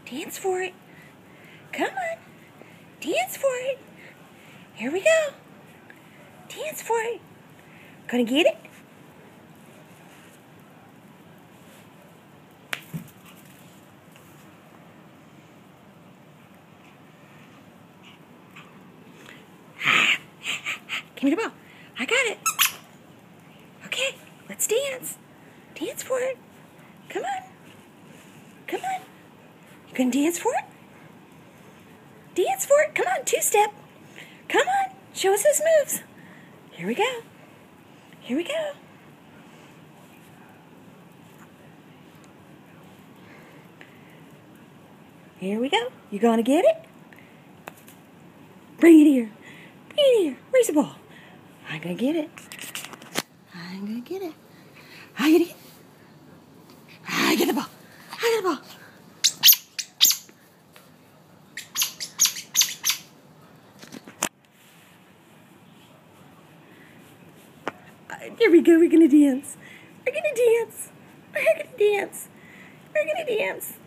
Dance for it. Come on. Dance for it. Here we go. Dance for it. Gonna get it? Give me the ball. I got it. Okay, let's dance. Dance for it. Come on. Come on. You gonna dance for it? Dance for it. Come on, two-step. Come on. Show us those moves. Here we go. Here we go. Here we go. You gonna get it? Bring it here. Bring it here. Where's the ball? I'm gonna get it. I'm gonna get it. I get it. I get the ball. I get the ball. Here we go. We're gonna dance. We're gonna dance. We're gonna dance. We're gonna dance.